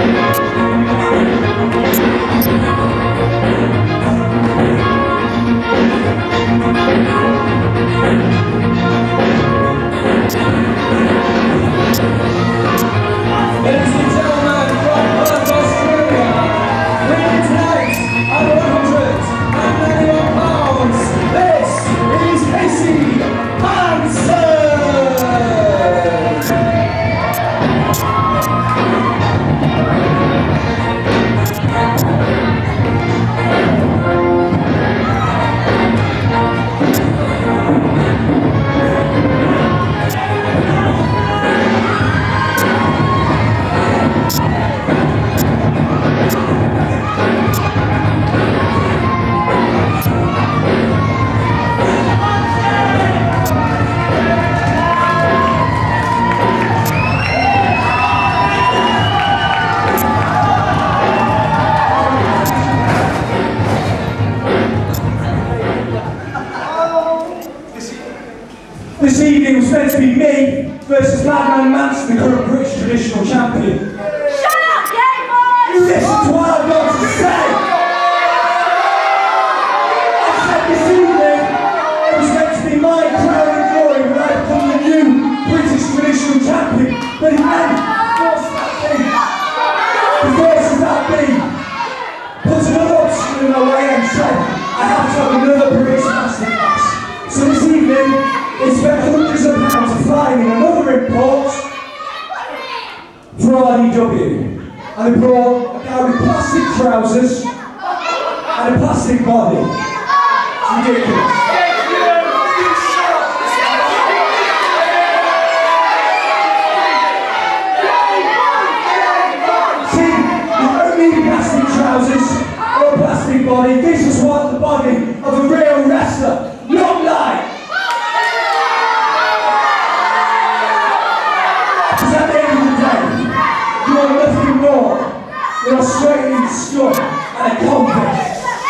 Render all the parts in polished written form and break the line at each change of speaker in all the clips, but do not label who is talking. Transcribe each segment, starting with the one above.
This evening was meant to be me versus Madman Manson, the current British traditional champion.
Shut up, Game Boy!
You listen to what I've got to say! I said this evening it was meant to be my crown and glory when I become the new British traditional champion, but then, force that be, the forces that be, put another obstacle in my way and said I have to have another British masterclass. So this evening, they spent hundreds of pounds flying in another import for RDW. And they brought a guy with plastic trousers and a plastic body. It's ridiculous. See, you don't need plastic trousers or a plastic body. This is what the body of a real wrestler looked like. Because at the end of the day, you are nothing more than Australian scum and a convict.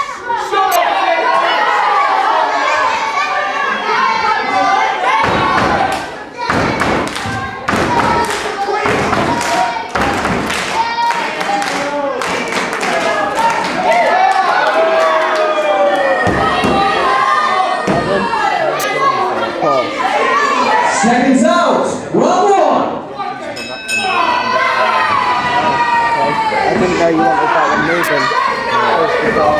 Seconds out, round one.
I didn't know you wanted that one moving. We've not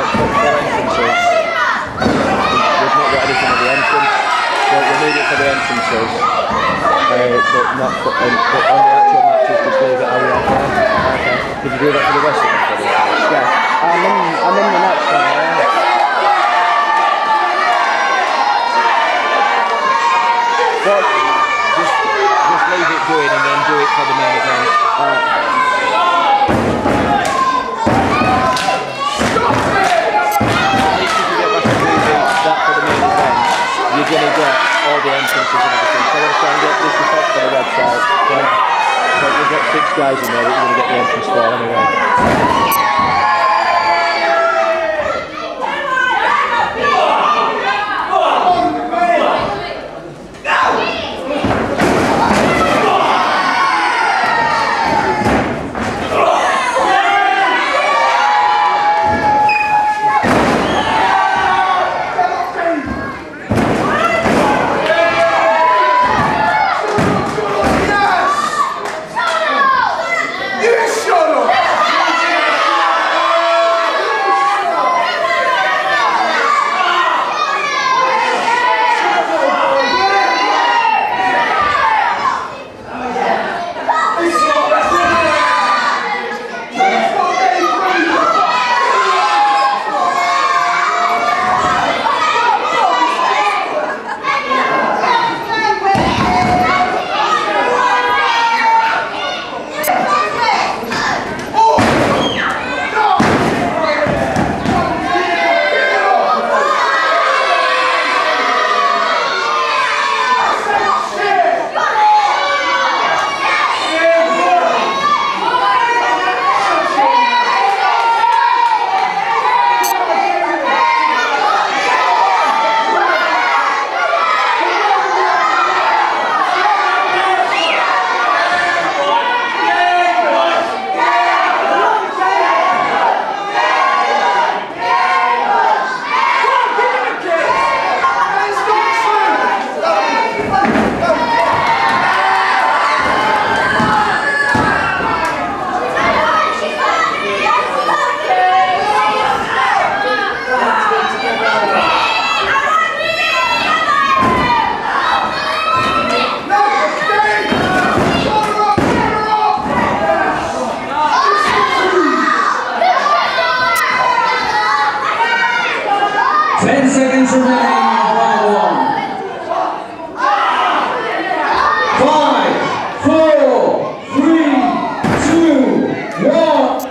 got anything at the entrance. Well, we need it for the entrances, but not for, but on the actual matches, just leave it how we are. Okay. Did you do that for the rest of them? Yeah. I'm in the next one. But just leave it doing and then do it for the main event. You're going to get all the entrances and everything. So I'm going to try and get this effect for the website. So we've got 6 guys in there that you're going to get the entrance for anyway.
You shot! seconds remaining in round one. 5, 4, 3, 2, 1.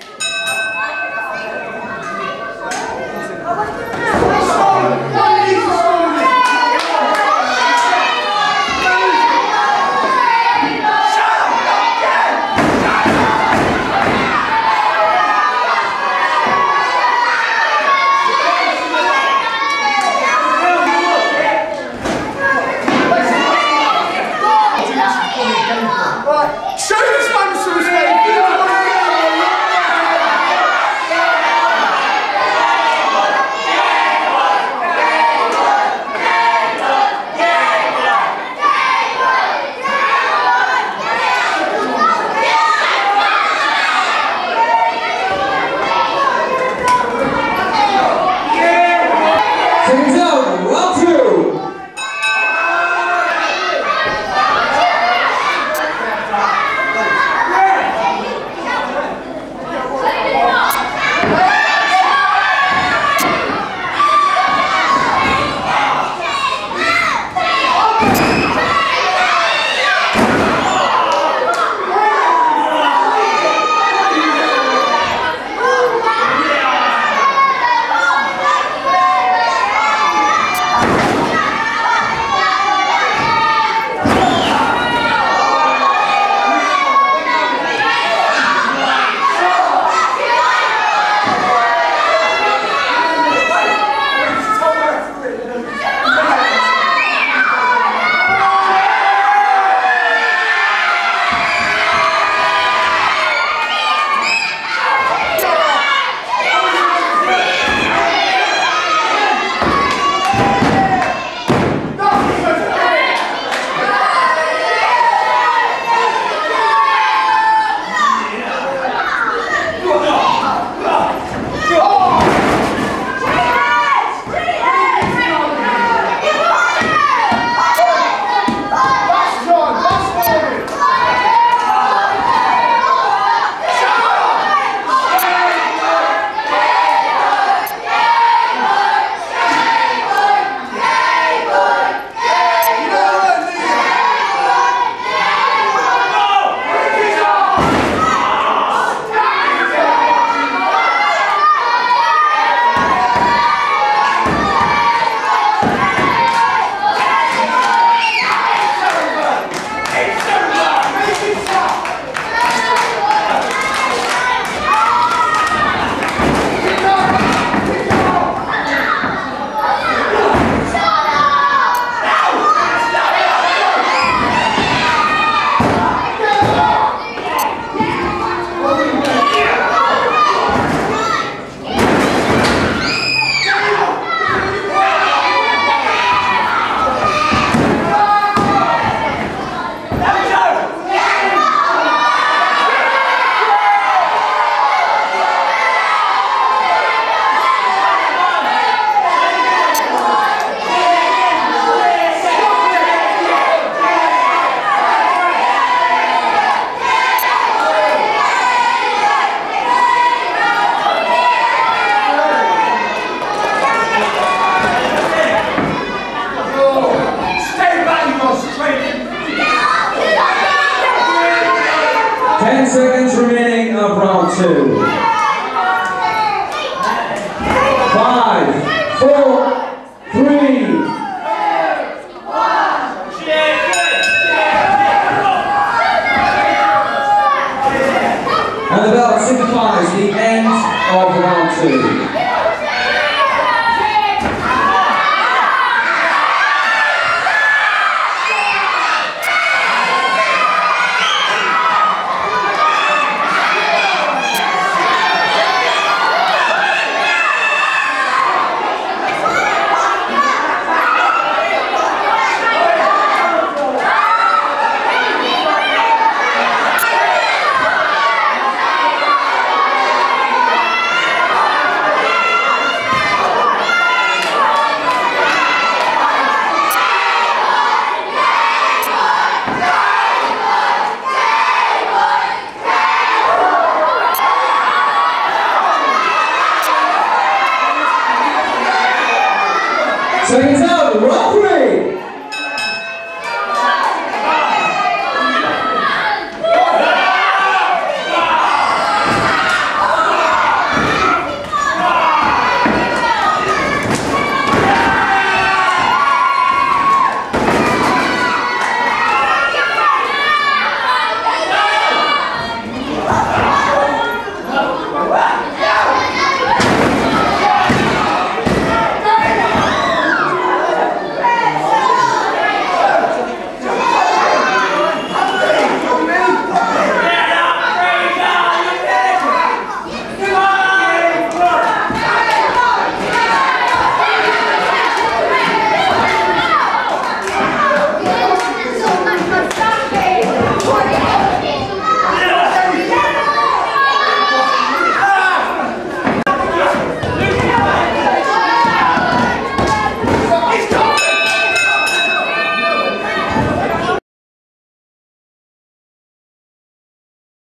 Seconds remaining of round two. 5, 4, 3. And the bell signifies the end of round two. Check it out, rock